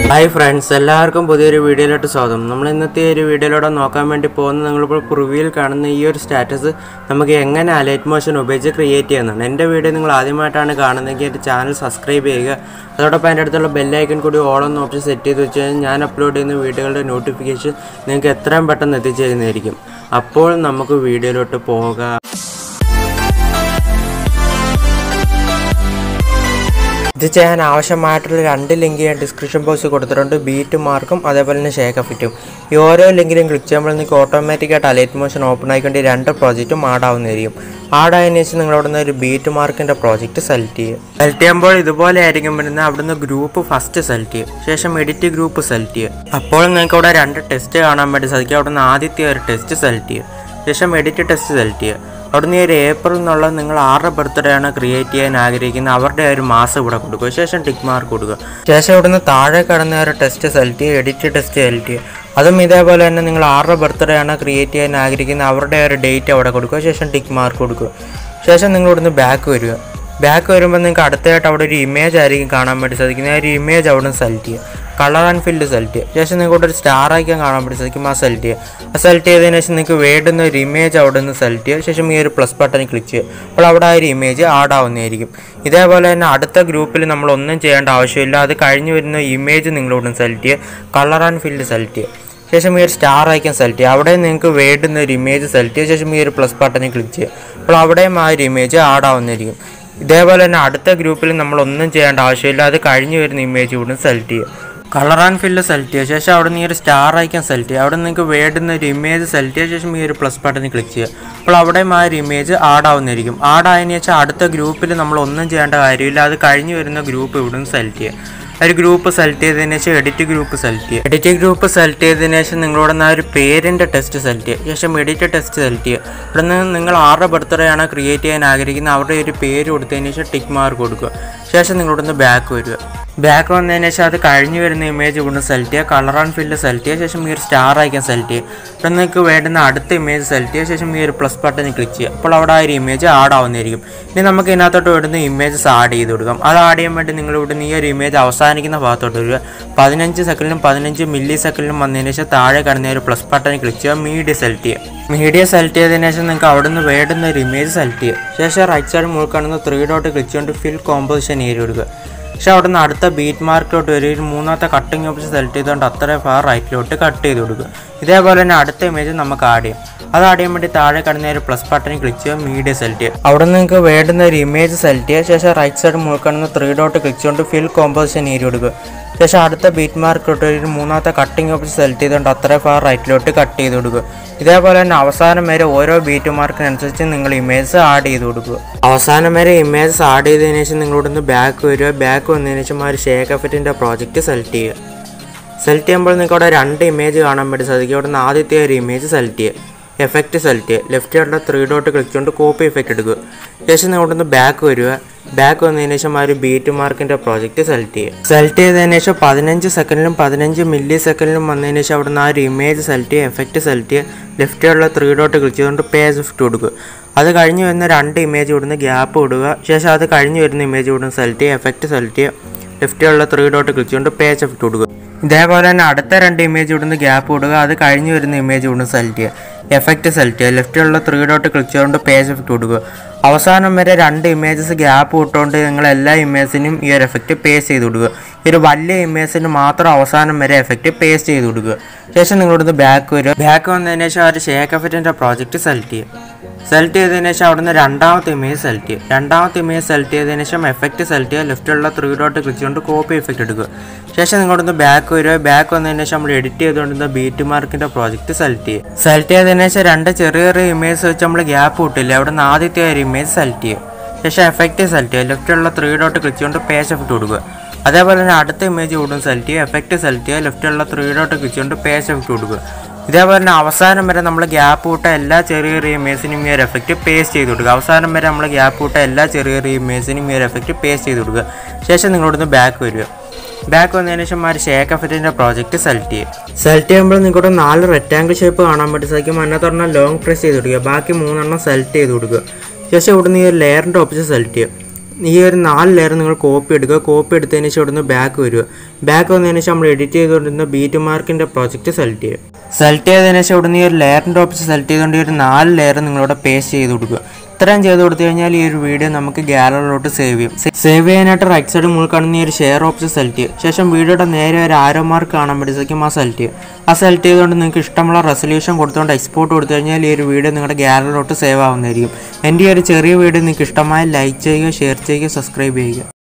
Hi friends, എല്ലാവർക്കും പുതിയൊരു വീഡിയോയിലോട്ട് സ്വാഗതം. നമ്മൾ ഇന്നത്തെ ഒരു വീഡിയോയിലൂടെ നോക്കാൻ വേണ്ടി പോകുന്നത് നിങ്ങളിപ്പോൾ പ്രിവ്യൂവിൽ കാണുന്ന ഈ ഒരു സ്റ്റാറ്റസ് നമുക്ക് എങ്ങനെ അലൈറ്റ് മോഷൻ ഉപയോഗിച്ച് ക്രിയേറ്റ് ചെയ്യുന്നതാണ്. എൻ്റെ വീഡിയോ നിങ്ങൾ ആദ്യമായിട്ടാണ് കാണുന്നതെങ്കിൽ എൻ്റെ ചാനൽ സബ്സ്ക്രൈബ് ചെയ്യുക. അതോടൊപ്പം അതിൻ്റെ അടുത്തുള്ള ബെല്ലൈക്കൺ കൂടി ഓൾ എന്ന ഓപ്ഷൻ സെറ്റ് ചെയ്ത് വെച്ച് കഴിഞ്ഞാൽ ഞാൻ അപ്ലോഡ് ചെയ്യുന്ന വീഡിയോകളുടെ നോട്ടിഫിക്കേഷൻ നിങ്ങൾക്ക് എത്രയും പെട്ടെന്ന് എത്തിച്ചേരുന്നതായിരിക്കും. അപ്പോൾ നമുക്ക് വീഡിയോയിലോട്ട് പോകാം. ഇത് ചെയ്യാൻ ആവശ്യമായിട്ടുള്ള രണ്ട് ലിങ്ക് ഞാൻ ഡിസ്ക്രിപ്ഷൻ ബോക്സിൽ കൊടുത്തിട്ടുണ്ട്. ബീറ്റ് മാർക്കും അതേപോലെ തന്നെ ഷേക്ക് എഫക്റ്റും. ഈ ഓരോ ലിങ്കിലും ക്ലിക്ക് ചെയ്യുമ്പോൾ നിങ്ങൾക്ക് ഓട്ടോമാറ്റിക്കായിട്ട് അലൈറ്റ് മോഷൻ ഓപ്പൺ ആയിക്കൊണ്ട് രണ്ട് പ്രോജക്റ്റും ആഡാവുന്നതായിരിക്കും. ആഡായതിനു ശേഷം നിങ്ങളവിടുന്ന് ഒരു ബീറ്റ് മാർക്കിൻ്റെ പ്രോജക്റ്റ് സെലക്ട് ചെയ്യുക. സെലക്ട് ചെയ്യുമ്പോൾ ഇതുപോലെ ആയിരിക്കും വരുന്നത്. അവിടുന്ന് ഗ്രൂപ്പ് ഫസ്റ്റ് സെലക്ട് ചെയ്യുക. ശേഷം എഡിറ്റ് ഗ്രൂപ്പ് സെലക്ട് ചെയ്യുക. അപ്പോൾ നിങ്ങൾക്ക് അവിടെ രണ്ട് ടെസ്റ്റ് കാണാൻ വേണ്ടി സാധിക്കും. അവിടുന്ന് ആദ്യത്തെ ഒരു ടെസ്റ്റ് സെലക്ട് ചെയ്യുക. ശേഷം എഡിറ്റ് ടെസ്റ്റ് സെലക്ട് ചെയ്യുക. അവിടുന്ന് ഒരു ഏപ്രിൽ എന്നുള്ള നിങ്ങൾ ആരുടെ ബർത്ത്ഡേ ആണ് ക്രിയേറ്റ് ചെയ്യാൻ ആഗ്രഹിക്കുന്നത് അവരുടെ ഒരു മാസം ഇവിടെ കൊടുക്കുക. ശേഷം ടിക്ക് മാർക്ക് കൊടുക്കുക. ശേഷം ഇവിടുന്ന് താഴെ കിടന്ന ഒരു ടെസ്റ്റ് സെലക്ട് ചെയ്യുക. എഡിറ്റ് ടെസ്റ്റ് സെലക്ട് ചെയ്യുക. അതും ഇതേപോലെ തന്നെ നിങ്ങൾ ആരുടെ ബർത്ത്ഡേ ആണ് ക്രിയേറ്റ് ചെയ്യാൻ ആഗ്രഹിക്കുന്നത് അവരുടെ ഒരു ഡേറ്റ് അവിടെ കൊടുക്കുക. ശേഷം ടിക്ക് മാർക്ക് കൊടുക്കുക. ശേഷം നിങ്ങൾ ഇവിടുന്ന് ബാക്ക് വരിക. ബാക്ക് വരുമ്പോൾ നിങ്ങൾക്ക് അടുത്തായിട്ട് അവിടെ ഒരു ഇമേജ് ആയിരിക്കും കാണാൻ വേണ്ടി സാധിക്കുന്നത്. ആ ഒരു ഇമേജ് അവിടെ നിന്ന് സെലക്ട് ചെയ്യുക. കളർ ആൻഡ് ഫിൽഡ് സെലക്ട് ചെയ്യുക. ശേഷം നിങ്ങൾക്ക് ഒരു സ്റ്റാർ ആയിക്കാൻ കാണാൻ വേണ്ടി സാധിക്കും. ആ സെലക്ട് ചെയ്യുക. ആ സെലക്ട് ചെയ്തതിനു ശേഷം നിങ്ങൾക്ക് വേണ്ടുന്ന ഒരു ഇമേജ് അവിടെ നിന്ന് സെലക്ട് ചെയ്യുക. ശേഷം ഈ ഒരു പ്ലസ് ബട്ടണിൽ ക്ലിക്ക് ചെയ്യുക. അപ്പോൾ അവിടെ ആ ഒരു ഇമേജ് ആഡ് ആവുന്നതായിരിക്കും. ഇതേപോലെ തന്നെ അടുത്ത ഗ്രൂപ്പിൽ നമ്മളൊന്നും ചെയ്യേണ്ട ആവശ്യമില്ല. അത് കഴിഞ്ഞ് വരുന്ന ഇമേജ് നിങ്ങളിവിടെ സെലക്ട് ചെയ്യുക. കളർ ആൻഡ് ഫിൽഡ് സെലക്ട് ചെയ്യുക. ശേഷം ഈ ഒരു സ്റ്റാർ ഐക്കൺ സെലക്ട് ചെയ്യുക. അവിടെ നിങ്ങൾക്ക് വേണ്ടുന്ന ഒരു ഇമേജ് സെലക്ട് ചെയ്യുക. ശേഷം ഈ ഒരു പ്ലസ് ബട്ടണിൽ ക്ലിക്ക് ചെയ്യുക. അപ്പോൾ അവിടെയും ആ ഒരു ഇമേജ് ആഡ് ആവുന്നതായിരിക്കും. ഇതേപോലെ തന്നെ അടുത്ത ഗ്രൂപ്പിൽ നമ്മളൊന്നും ചെയ്യേണ്ട ആവശ്യമില്ല. അത് കഴിഞ്ഞ് വരുന്ന ഇമേജ് ഇവിടെ സെലക്ട് ചെയ്യുക. കളർ ആൻഡ് ഫില്ല് സെലക്ട് ചെയ്യുക. ശേഷം അവിടെ നിന്ന് ഈ ഒരു സ്റ്റാർ ഐക്കൺ സെലക്ട് ചെയ്യുക. അവിടെ നിങ്ങൾക്ക് വേണ്ടുന്ന ഒരു ഇമേജ് സെലക്ട് ചെയ്യുക. ശേഷം ഈ ഒരു പ്ലസ് ബട്ടണിൽ ക്ലിക്ക് ചെയ്യുക. അപ്പോൾ അവിടെയും ആ ഒരു ഇമേജ് ആഡ് ആവുന്നതായിരിക്കും. ആഡ് ആയതിനു ശേഷം അടുത്ത ഗ്രൂപ്പിൽ നമ്മളൊന്നും ചെയ്യേണ്ട കാര്യമില്ല. അത് കഴിഞ്ഞ് വരുന്ന ഗ്രൂപ്പ് ഇവിടെ നിന്ന് സെലക്ട് ചെയ്യുക. ഒരു ഗ്രൂപ്പ് സെലക്ട് ചെയ്തതിനു ശേഷം എഡിറ്റ് ഗ്രൂപ്പ് സെലക്ട് ചെയ്യുക. എഡിറ്റ് ഗ്രൂപ്പ് സെലക്ട് ചെയ്തതിനു ശേഷം നിങ്ങളോട് ആ ഒരു പേരിൻ്റെ ടെസ്റ്റ് സെലക്ട് ചെയ്യുക. ശേഷം എഡിറ്റ് ടെസ്റ്റ് സെലക്ട് ചെയ്യുക. ഇവിടെ നിന്ന് നിങ്ങൾ ആരുടെ ബർത്ത്ഡേ ആണ് ക്രിയേറ്റ് ചെയ്യാൻ ആഗ്രഹിക്കുന്നത് അവരുടെ ഒരു പേര് കൊടുത്തതിന് ശേഷം ടിക്ക് മാർക്ക് കൊടുക്കുക. ശേഷം നിങ്ങളോടൊന്ന് ബാക്ക് വരിക. ബാക്ക് വന്നതിന് ശേഷം അത് കഴിഞ്ഞ് വരുന്ന ഇമേജ് ഇവിടെ സെലക്ട് ചെയ്യുക. കളർ ആൻഡ് ഫില്ല് സെലക്ട് ചെയ്യുക. ശേഷം ഈ ഒരു സ്റ്റാർ ഐക്കൺ സെലക്ട് ചെയ്യുക. ഇവിടെ നിങ്ങൾക്ക് വേണ്ടുന്ന അടുത്ത ഇമേജ് സെലക്ട് ചെയ്യുക. ശേഷം ഈ ഒരു പ്ലസ് ബട്ടണിൽ ക്ലിക്ക് ചെയ്യുക. അപ്പോൾ അവിടെ ആ ഒരു ഇമേജ് ആഡ് ആവുന്നതായിരിക്കും. ഇനി നമുക്ക് ഇതിനകത്തോട്ട് വേണ്ടുന്ന ഇമേജസ് ആഡ് ചെയ്ത് കൊടുക്കാം. അത് ആഡ് ചെയ്യാൻ വേണ്ടി നിങ്ങൾ ഇവിടുന്ന് ഈ ഒരു ഇമേജ് അവസാനിക്കുന്ന ഭാഗത്തോട്ട് വരിക. 15 സെക്കൻഡിലും 15 മില്ലി സെക്കൻഡിലും വന്നതിന് ശേഷം താഴെ കിടന്ന ഒരു പ്ലസ് ബട്ടണിൽ ക്ലിക്ക് ചെയ്യുക. മീഡിയ സെലക്ട് ചെയ്യുക. മീഡിയ സെലക്ട് ചെയ്തതിനു ശേഷം നിങ്ങൾക്ക് അവിടെ നിന്ന് വേണ്ടുന്ന ഒരു ഇമേജ് സെലക്ട് ചെയ്യുക. ശേഷം റൈറ്റ് സൈഡ് മുകളിൽ കാണുന്ന 3 ഡോട്ട് ക്ലിക്ക് ചെയ്തുകൊണ്ട് ഫിൽ കോമ്പോസിഷൻ ഏരിയ കൊടുക്കുക. പക്ഷേ അവിടെ നിന്ന് അടുത്ത ബീറ്റ് മാർക്കിലോട്ട് വരും. മൂന്നാമത്തെ കട്ടിങ് ഓപ്ഷൻ സെലക്ട് ചെയ്തുകൊണ്ട് അത്രയും ഫാർ റൈറ്റിലോട്ട് കട്ട് ചെയ്ത് കൊടുക്കുക. ഇതേപോലെ തന്നെ അടുത്ത ഇമേജ് നമുക്ക് ആഡ് ചെയ്യാം. അത് ആഡ് ചെയ്യാൻ വേണ്ടി താഴെ കിടന്ന ഒരു പ്ലസ് ബട്ടണിൽ ക്ലിക്ക് ചെയ്യുക. മീഡിയ സെലക്ട് ചെയ്യുക. അവിടെ നിന്ന് നിങ്ങൾക്ക് വേണ്ടുന്ന ഒരു ഇമേജ് സെലക്ട് ചെയ്യുക. ശേഷം റൈറ്റ് സൈഡ് മുകളിൽ കാണുന്ന 3 ഡോട്ട് ക്ലിക്ക് ചെയ്തുകൊണ്ട് ഫിൽ കോമ്പോസിഷൻ ഏരിയ കൊടുക്കുക. ശേഷം അടുത്ത ബീറ്റ് മാർക്കിലോട്ട് ഒരു മൂന്നാമത്തെ കട്ടിങ് ഓപ്ഷൻ സെലക്ട് ചെയ്തുകൊണ്ട് അത്രയും ഫാർ റൈറ്റിലോട്ട് കട്ട് ചെയ്ത് കൊടുക്കുക. ഇതേപോലെ തന്നെ അവസാനം വരെ ഓരോ ബീറ്റ് മാർക്കിനനുസരിച്ച് നിങ്ങൾ ഇമേജ് ആഡ് ചെയ്ത് കൊടുക്കുക. അവസാനം വരെ ഇമേജസ് ആഡ് ചെയ്തതിനു ശേഷം നിങ്ങളോടൊന്ന് ബാക്ക് വരിക. ബാക്ക് വന്നതിന് ശേഷം ആ ഒരു ഷേക്ക് എഫക്റ്റിൻ്റെ പ്രോജക്റ്റ് സെലക്ട് ചെയ്യുക. സെലക്ട് ചെയ്യുമ്പോൾ നിങ്ങൾക്ക് അവിടെ രണ്ട് ഇമേജ് കാണാൻ വേണ്ടി സാധിക്കും. അവിടെ നിന്ന് ആദ്യത്തെ ഒരു ഇമേജ് സെലക്ട് ചെയ്യുക. എഫക്റ്റ് സെലക്ട് ചെയ്യുക. ലെഫ്റ്റ് സൈഡിലെ 3 ഡോട്ട് ക്ലിക്ക് ചെയ്തുകൊണ്ട് കോപ്പി എഫക്റ്റ് എടുക്കുക. ശേഷം നിങ്ങളോടൊന്ന് ബാക്ക് വരിക. ബാക്ക് വന്നതിന് ശേഷം ആ ഒരു ബീറ്റ് മാർക്കിൻ്റെ പ്രോജക്റ്റ് സെലക്ട് ചെയ്യുക. സെലക്ട് ചെയ്തതിന് ശേഷം 15 സെക്കൻഡിലും 15 മില്ലി സെക്കൻഡിലും വന്നതിന് ശേഷം അവിടെ നിന്ന് ആ ഒരു ഇമേജ് സെലക്ട് ചെയ്യുക. എഫക്റ്റ് സെലക്ട് ചെയ്യുക. ലെഫ്റ്റ് സൈഡിലെ 3 ഡോട്ട് ക്ലിക്ക് ചെയ്തുകൊണ്ട് പേജ് എഫക്റ്റ് കൊടുക്കുക. അത് കഴിഞ്ഞ് വരുന്ന രണ്ട് ഇമേജ് ഇവിടുന്ന് ഗ്യാപ്പ് ഇടുക. ശേഷം അത് കഴിഞ്ഞ് വരുന്ന ഇമേജ് ഇവിടുന്ന് സെലക്ട് ചെയ്യുക. എഫക്റ്റ് സെലക്ട് ചെയ്യുക. ലെഫ്റ്റ് സൈഡിലെ 3 ഡോട്ട് ക്ലിക്ക് ചെയ്തുകൊണ്ട് പേജ് എഫക്റ്റ് കൊടുക്കുക. ഇതേപോലെ തന്നെ അടുത്ത രണ്ട് ഇമേജ് ഇവിടുന്ന് ഗ്യാപ്പ് ഇടുക. അത് കഴിഞ്ഞ് വരുന്ന ഇമേജ് ഇവിടുന്ന് സെലക്ട് ചെയ്യുക. എഫക്റ്റ് സെലക്ട് ചെയ്യുക. ലെഫ്റ്റിലുള്ള 3 ഡോട്ട് ക്ലിക്ക് ചെയ്തുകൊണ്ട് പേജ് എഫക്റ്റ് കൊടുക്കുക. അവസാനം വരെ രണ്ട് ഇമേജസ് ഗ്യാപ്പ് ഇട്ടുകൊണ്ട് നിങ്ങൾ എല്ലാ ഇമേജിനും ഈ ഒരു എഫക്റ്റ് പേസ്റ്റ് ചെയ്ത് കൊടുക്കുക. ഈ ഒരു വലിയ ഇമേജിന് മാത്രം അവസാനം വരെ എഫക്റ്റ് പേസ്റ്റ് ചെയ്ത് കൊടുക്കുക. ശേഷം നിങ്ങളിവിടുന്ന് ബാക്ക് വരിക. ബാക്ക് വന്നതിന് ശേഷം ആ ഒരു ഷേക്ക് എഫക്റ്റിൻ്റെ പ്രോജക്റ്റ് സെലക്ട് ചെയ്യുക. സെലക്ട് ചെയ്തതിന് ശേഷം അവിടെ നിന്ന് രണ്ടാമത്തെ ഇമേജ് സെലക്ട് ചെയ്യുക. രണ്ടാമത്തെ ഇമേജ് സെലക്ട് ചെയ്തതിന് ശേഷം എഫക്റ്റ് സെലക്ട് ചെയ്യുക. ലെഫ്റ്റിലുള്ള 3 ഡോട്ട് ക്ലിക്ക് ചെയ്തുകൊണ്ട് കോപ്പി എഫക്റ്റ് എടുക്കുക. ശേഷം നിങ്ങളൊന്ന് ബാക്ക് വരിക. ബാക്ക് വന്നതിന് ശേഷം നമ്മൾ എഡിറ്റ് ചെയ്തുകൊണ്ടിരുന്ന ബീറ്റ് മാർക്കിൻ്റെ പ്രോജക്റ്റ് സെലക്ട് ചെയ്യുക. സെലക്ട് ചെയ്തതിന് ശേഷം രണ്ട് ചെറിയ ചെറിയ ഇമേജ് വെച്ച് നമ്മൾ ഗ്യാപ്പ് ഇട്ടില്ല. അവിടെ നിന്ന് ആദ്യത്തെ ഒരു ഇമേജ് സെലക്ട് ചെയ്യുക. ശേഷം എഫക്റ്റ് സെലക്ട് ചെയ്യുക. ലെഫ്റ്റിലുള്ള 3 ഡോട്ട് ക്ലിക്ക് ചെയ്തുകൊണ്ട് പേജ് എഫക്റ്റ് കൊടുക്കുക. അതേപോലെ തന്നെ അടുത്ത ഇമേജ് ഉടൻ സെലക്ട് ചെയ്യുക. എഫക്റ്റ് സെലക്ട് ചെയ്യുക. ലെഫ്റ്റിലുള്ള 3 ഡോട്ട് ക്ലിക്ക് ചെയ്തുകൊണ്ട് പേജ് എഫക്റ്റ് കൊടുക്കുക. ഇതേപോലെ തന്നെ അവസാനം വരെ നമ്മൾ ഗ്യാപ്പ് വിട്ട എല്ലാ ചെറിയ ചെറിയ ഇമേജിനും ഈ ഒരു എഫക്റ്റ് പേസ്റ്റ് ചെയ്ത് കൊടുക്കുക. അവസാനം വരെ നമ്മൾ ഗ്യാപ്പ് വിട്ട എല്ലാ ചെറിയ ചെറിയ ഇമേജിനും ഈ ഒരു എഫക്റ്റ് പേസ്റ്റ് ചെയ്ത് കൊടുക്കുക. ശേഷം നിങ്ങളോടൊന്ന് ബാക്ക് വരിക. ബാക്ക് വന്നതിന് ശേഷം ആ ഒരു ഷേക്ക് എഫക്റ്റിൻ്റെ പ്രോജക്റ്റ് സെലക്ട് ചെയ്യുക. സെലക്ട് ചെയ്യുമ്പോൾ നിങ്ങൾക്ക് 4 റെക്റ്റാങ്കിൾ ഷേപ്പ് കാണാൻ വേണ്ടി സാധിക്കും. അതിനകത്തൊരെണ്ണം ലോങ് പ്രസ് ചെയ്ത് കൊടുക്കുക. ബാക്കി 3 സെലക്ട് ചെയ്ത് കൊടുക്കുക. ശേഷം ഇവിടുന്ന് ഈ ഒരു ലെയറിൻ്റെ ഓപ്ഷൻ സെലക്ട് ചെയ്യുക. ഈ ഒരു 4 ലെയർ നിങ്ങൾ കോപ്പി എടുക്കുക. കോപ്പി എടുത്തതിന് ശേഷം ഇവിടുന്ന് ബാക്ക് വരിക. ബാക്ക് വന്നതിന് ശേഷം നമ്മൾ എഡിറ്റ് ചെയ്തുകൊണ്ടിരുന്ന ബീറ്റ് മാർക്കിൻ്റെ പ്രോജക്റ്റ് സെലക്ട് ചെയ്യുക. സെലക്ട് ചെയ്തതിന് ശേഷം ഇവിടുന്ന് ഈ ഒരു ലെയറിൻ്റെ ഓപ്ഷൻ സെലക്ട് ചെയ്തുകൊണ്ട് ഈ ഒരു 4 ലെയർ നിങ്ങളിവിടെ പേസ്റ്റ് ചെയ്ത് കൊടുക്കുക. ഇത്രയും ചെയ്ത് കൊടുത്തു കഴിഞ്ഞാൽ ഈ ഒരു വീഡിയോ നമുക്ക് ഗാലറിയിലോട്ട് സേവ് ചെയ്യും. സേവ് ചെയ്യാനായിട്ട് റൈറ്റ് സൈഡ് മുകളിൽ കാണുന്ന ഈ ഒരു ഷെയർ ഓപ്ഷൻ സെലക്ട് ചെയ്യുക. ശേഷം വീഡിയോയുടെ നേരെ ഒരു ആരോ മാർക്ക് കാണാൻ വേണ്ടിയിരിക്കും ആ സെലക്ട് ചെയ്യുക. ആ സെലക്ട് ചെയ്തുകൊണ്ട് നിങ്ങൾക്ക് ഇഷ്ടമുള്ള റെസൊല്യൂഷൻ കൊടുത്തുകൊണ്ട് എക്സ്പോർട്ട് കൊടുത്തു കഴിഞ്ഞാൽ ഈ ഒരു വീഡിയോ നിങ്ങളുടെ ഗാലറിയിലോട്ട് സേവ് ആവുന്നതായിരിക്കും. എൻ്റെ ഈ ഒരു ചെറിയ വീഡിയോ നിങ്ങൾക്ക് ഇഷ്ടമായി ലൈക്ക് ചെയ്യുക, ഷെയർ ചെയ്യുക, സബ്സ്ക്രൈബ് ചെയ്യുക.